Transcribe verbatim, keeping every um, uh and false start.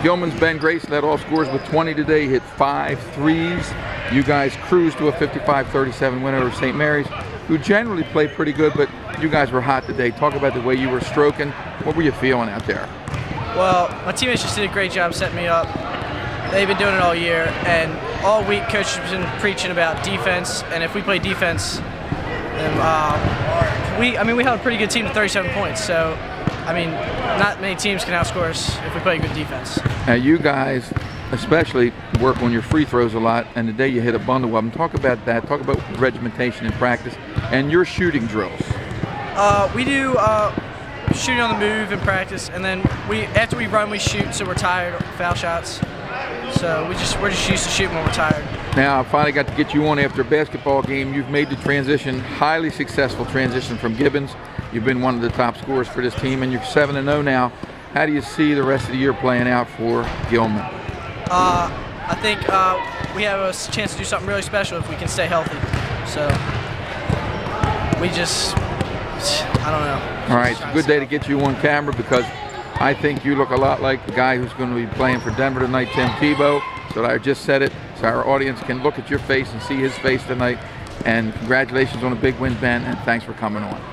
Gilman's Ben Grace led all scores with twenty today, hit five threes. You guys cruised to a fifty-five thirty-seven win over Saint Mary's, who generally play pretty good, but you guys were hot today. Talk about the way you were stroking. What were you feeling out there? Well, my teammates just did a great job setting me up. They've been doing it all year, and all week Coach has been preaching about defense, and if we play defense, then uh, we, I mean, we held a pretty good team to thirty-seven points, so I mean, not many teams can outscore us if we play good defense. Now you guys especially work on your free throws a lot, and today you hit a bundle of them. Talk about that. Talk about regimentation in practice and your shooting drills. Uh, we do uh, shooting on the move in practice, and then we after we run, we shoot, so we're tired of foul shots. So we just we're just used to shooting when we're tired. Now I finally got to get you on after a basketball game. You've made the transition, highly successful transition from Gibbons. You've been one of the top scorers for this team, and you're seven and oh now. How do you see the rest of the year playing out for Gilman? Uh, I think uh, we have a chance to do something really special if we can stay healthy. So we just, I don't know. All right, it's a good day to get you on camera because I think you look a lot like the guy who's going to be playing for Denver tonight, Tim Tebow. So I just said it so our audience can look at your face and see his face tonight. And congratulations on a big win, Ben, and thanks for coming on.